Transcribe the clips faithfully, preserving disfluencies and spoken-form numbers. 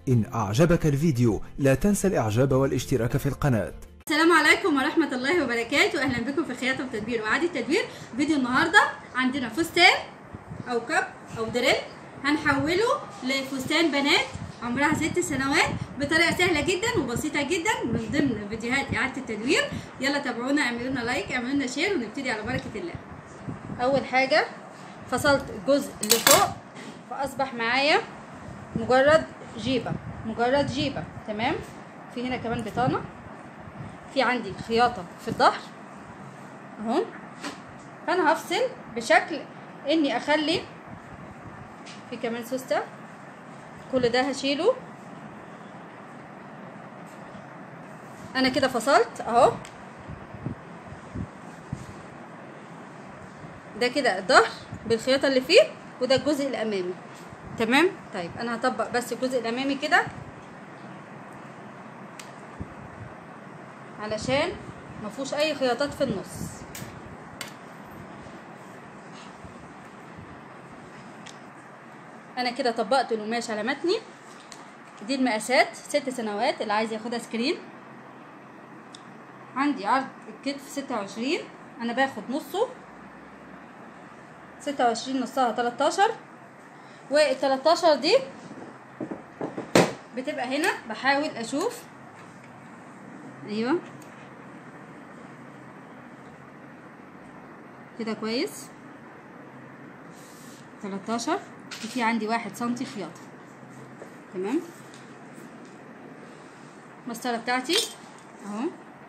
إن أعجبك الفيديو لا تنسى الإعجاب والاشتراك في القناة. السلام عليكم ورحمة الله وبركاته، أهلا بكم في خياطة وتدبير وإعادة تدبير. فيديو النهاردة عندنا فستان أو كب أو دريل هنحوله لفستان بنات عمرها ست سنوات بطريقة سهلة جدا وبسيطة جدا من ضمن فيديوهات إعادة التدوير. يلا تابعونا، اعملوا لنا لايك، اعملوا لنا شير، ونبتدي على بركة الله. أول حاجة فصلت الجزء اللي فوق فأصبح معايا مجرد جيبة مجرد جيبة تمام. في هنا كمان بطانة، في عندي خياطة في الظهر اهو. فانا هفصل بشكل اني اخلي في كمان سوستة، كل ده هشيله. انا كده فصلت اهو، ده كده الظهر بالخياطة اللي فيه، وده الجزء الامامي تمام. طيب انا هطبق بس الجزء الامامي كده علشان مفيهوش اي خياطات في النص. انا كده طبقت القماش على متني. دي المقاسات ست سنوات، اللي عايز ياخدها سكرين. عندي عرض الكتف ستة وعشرين، انا باخد نصه ستة وعشرين، نصها تلاتاشر، والتلاتاشر دي بتبقى هنا. بحاول اشوف ايوه كده كويس. تلاتاشر، وفي عندي واحد سنتي خياطة تمام. المسطرة بتاعتي اهو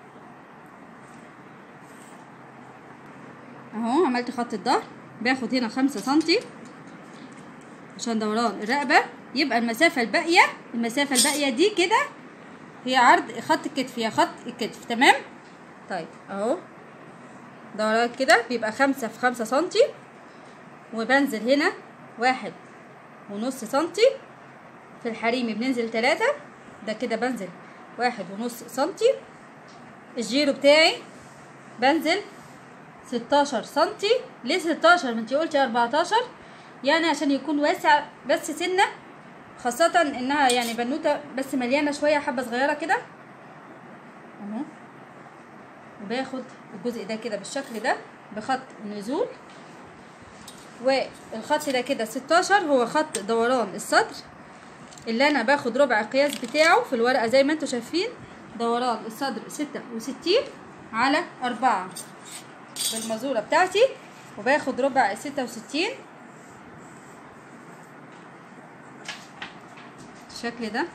اهو، عملت خط الظهر. باخد هنا خمسة سنتي عشان دوران الرقبة، يبقى المسافة الباقية المسافة الباقية دي كده هي عرض خط الكتف، هي خط الكتف تمام. طيب اهو دوران كده بيبقى خمسة في خمسة سنتي، وبنزل هنا واحد ونص سنتي. في الحريمي بننزل تلاتة، ده كده بنزل واحد ونص سنتي. الجيرو بتاعي بنزل ستاشر سنتي. ليه ستاشر؟ ما انتي قلتي اربعتاشر، يعني عشان يكون واسع بس سنة، خاصة انها يعني بنوتة بس مليانة شوية، حبة صغيرة كده اهو. وباخد الجزء ده كده بالشكل ده بخط نزول، والخط ده كده ستاشر هو خط دوران الصدر، اللي انا باخد ربع القياس بتاعه في الورقة زي ما انتوا شايفين. دوران الصدر ستة وستين على أربعة بالمزورة بتاعتي، وباخد ربع ستة وستين بالشكل ده.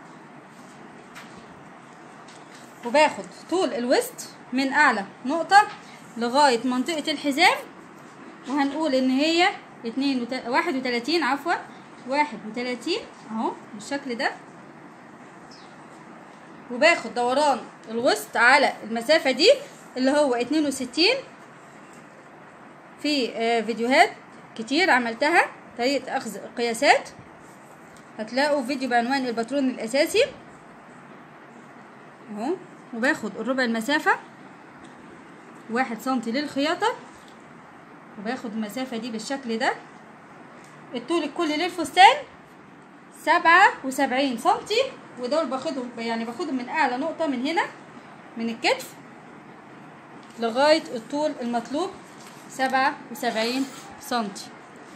وباخد طول الوسط من اعلى نقطة لغاية منطقة الحزام، وهنقول ان هي اتنين وت... واحد وتلاتين عفوا واحد وتلاتين اهو بالشكل ده. وباخد دوران الوسط على المسافة دي اللي هو اتنين وستين. في فيديوهات كتير عملتها طريقة اخذ القياسات، هتلاقوا فيديو بعنوان الباترون الاساسي اهو. وباخد الربع المسافة واحد سنتي للخياطة، وباخد المسافة دي بالشكل ده. الطول الكلي للفستان سبعة وسبعين سنتي، ودول باخدهم يعني باخدهم من اعلى نقطة من هنا من الكتف لغاية الطول المطلوب سبعة وسبعين سنتي.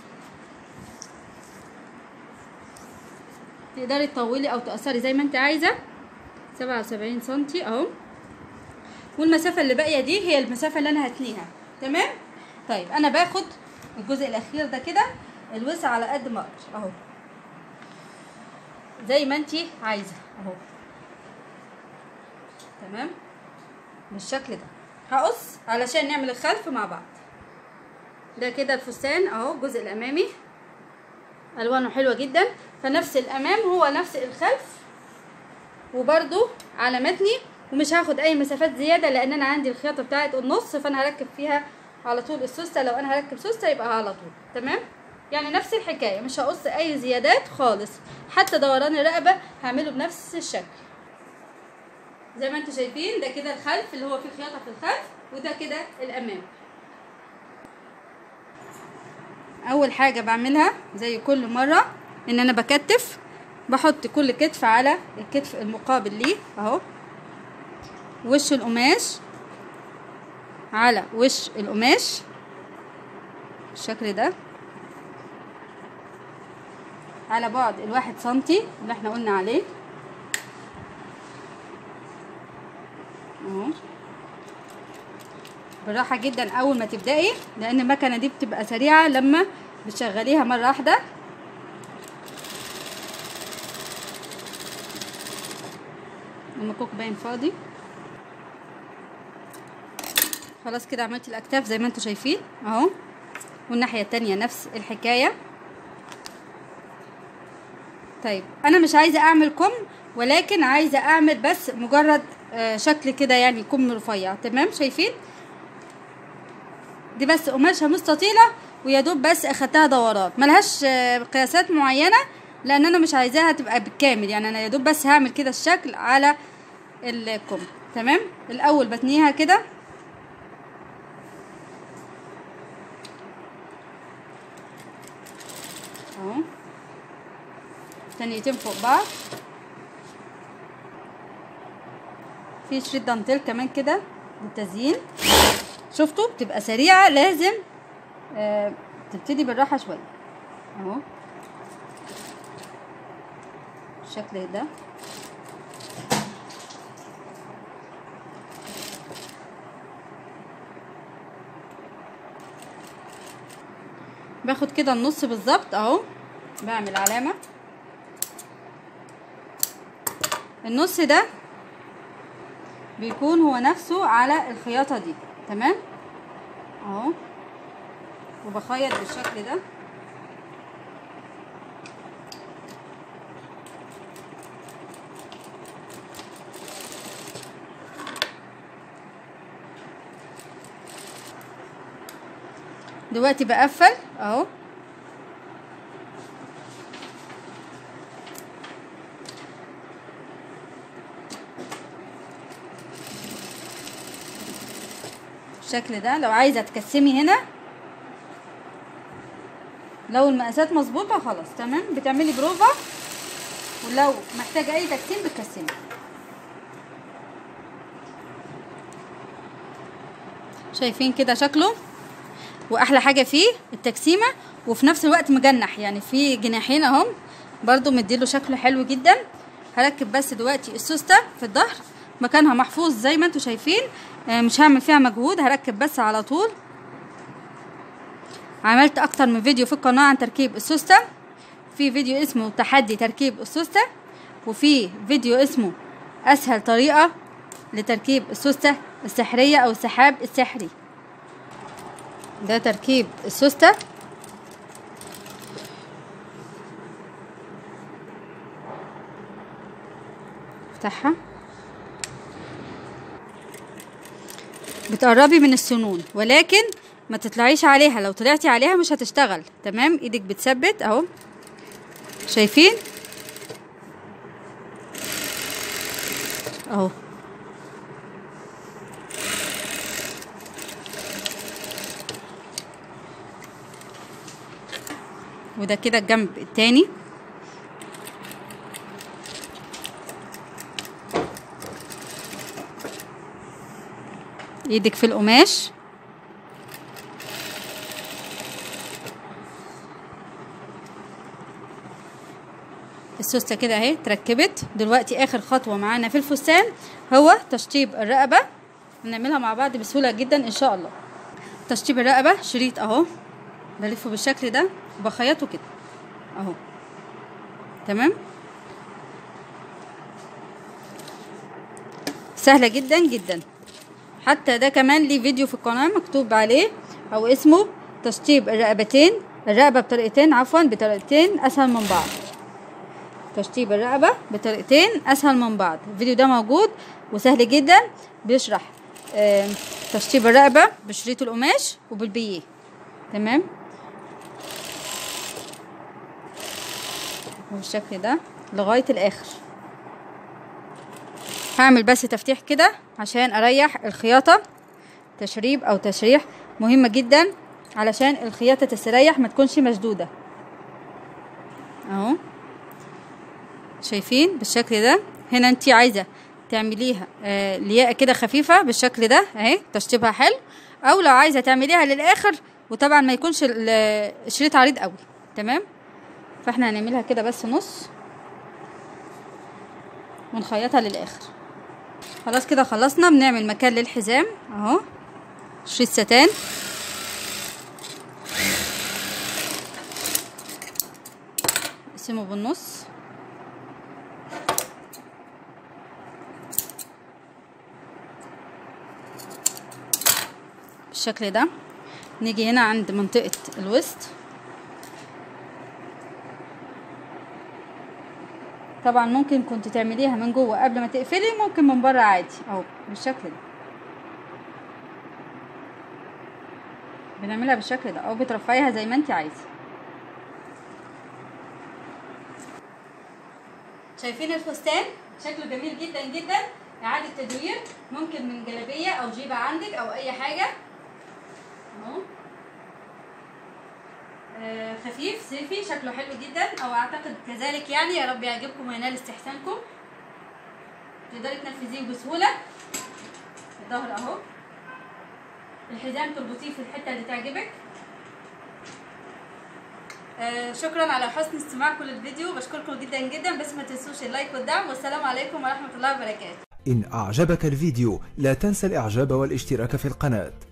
تقدري تطولي او تقصري زي ما انت عايزة. سبعة وسبعين سنتي اهو، والمسافة اللي باقية دي هي المسافة اللي انا هتنيها تمام. طيب انا باخد الجزء الاخير ده كده الوسع على قد ما اقدر اهو زي ما انتي عايزة اهو تمام بالشكل ده. هقص علشان نعمل الخلف مع بعض. ده كده الفستان اهو، الجزء الامامي الوانه حلوة جدا، فنفس الامام هو نفس الخلف، وبرده على متني. ومش هاخد اي مسافات زياده لان انا عندي الخياطه بتاعت النص، فانا هركب فيها على طول السوسته. لو انا هركب سوسته يبقى على طول تمام. يعني نفس الحكايه، مش هقص اي زيادات خالص. حتى دوران الرقبه هعمله بنفس الشكل زي ما انتوا شايفين. ده كده الخلف اللي هو فيه خياطه في الخلف، وده كده الامام. اول حاجه بعملها زي كل مره ان انا بكتف بحط كل كتف على الكتف المقابل ليه اهو، وش القماش على وش القماش بالشكل ده، على بعد الواحد سنتي اللي احنا قلنا عليه اهو. بالراحه جدا اول ما تبداي، لان المكنه دي بتبقى سريعه لما بتشغليها مره واحده. المكوك باين فاضي. خلاص كده عملت الاكتاف زي ما انتم شايفين اهو، والناحيه التانية نفس الحكايه. طيب انا مش عايزه اعمل كم، ولكن عايزه اعمل بس مجرد آه شكل كده يعني كم رفيع. تمام شايفين دي بس قماشها مستطيله، ويا دوب بس اخدتها دورات، ملهاش آه قياسات معينه، لان انا مش عايزاها تبقى بالكامل يعني. انا يا دوب بس هعمل كده الشكل على الكم. تمام الاول بتنيها كده اهو، تانيتين فوق بعض. في شريط دانتيل كمان كده للتزيين. شفتوا بتبقى سريعه، لازم آه تبتدي بالراحه شويه اهو بالشكل ده. باخد كده النص بالظبط اهو، بعمل علامه. النص ده بيكون هو نفسه على الخياطه دي. تمام اهو، وبخيط بالشكل ده. دلوقتي بقفل اهو، بالشكل ده. لو عايزه تكسمي هنا، لو المقاسات مظبوطه خلاص تمام بتعملي بروفا، ولو محتاجه اي تكسيم بتكسمي. شايفين كده شكله، واحلى حاجه فيه التكسيمه، وفي نفس الوقت مجنح يعني في جناحين اهم برضو مديله شكل حلو جدا. هركب بس دلوقتي السوسته في الظهر، مكانها محفوظ زي ما انتم شايفين، مش هعمل فيها مجهود، هركب بس على طول. عملت اكتر من فيديو في القناه عن تركيب السوسته. في فيديو اسمه تحدي تركيب السوسته، وفي فيديو اسمه اسهل طريقه لتركيب السوسته السحريه او السحاب السحري. ده تركيب السوسته. افتحها، بتقربي من السنون ولكن ما تطلعيش عليها، لو طلعتي عليها مش هتشتغل. تمام ايدك بتثبت اهو، شايفين اهو. وده كده الجنب التاني. ايدك في القماش، السوسته كده اهي اتركبت. دلوقتي اخر خطوه معانا في الفستان هو تشطيب الرقبه، هنعملها مع بعض بسهوله جدا ان شاء الله. تشطيب الرقبه شريط اهو، بلفه بالشكل ده وبخيطه كده اهو. تمام سهله جدا جدا. حتى ده كمان ليه فيديو في القناه مكتوب عليه او اسمه تشطيب الرقبتين، الرقبه بطريقتين عفوا بطريقتين اسهل من بعض. تشطيب الرقبه بطريقتين اسهل من بعض. الفيديو ده موجود وسهل جدا، بيشرح آه تشطيب الرقبه بشريط القماش وبالبيه. تمام بالشكل ده لغايه الاخر. هعمل بس تفتيح كده عشان اريح الخياطه. تشريب او تشريح مهمه جدا علشان الخياطه تستريح ما تكونش مشدوده اهو. شايفين بالشكل ده. هنا انت عايزه تعمليها آه لياقه كده خفيفه بالشكل ده اهي، تشطيبها حلو، او لو عايزه تعمليها للاخر وطبعا ما يكونش الشريط عريض قوي. تمام، فاحنا هنعملها كده بس نص ونخيطها للاخر. خلاص كده خلصنا. بنعمل مكان للحزام اهو، شريط ستان، نقسمه بالنص بالشكل ده. نيجي هنا عند منطقة الوسط، طبعا ممكن كنت تعمليها من جوه قبل ما تقفلي، ممكن من بره عادي اهو بالشكل ده. بنعملها بالشكل ده او بترفعيها زي ما انت عايزه. شايفين الفستان شكله جميل جدا جدا. اعاده تدوير، ممكن من جلابيه او جيبه عندك او اي حاجه اهو. آه خفيف صيفي، شكله حلو جدا، او اعتقد كذلك يعني. يا رب يعجبكم وينال استحسانكم. تقدري تنفذيه بسهوله. الظهر اهو، الحزام تربطيه في الحته اللي تعجبك. آه شكرا على حسن استماعكم للفيديو، بشكركم جدا جدا، بس ما تنسوش اللايك والدعم، والسلام عليكم ورحمه الله وبركاته. إن أعجبك الفيديو لا تنسى الإعجاب والاشتراك في القناة.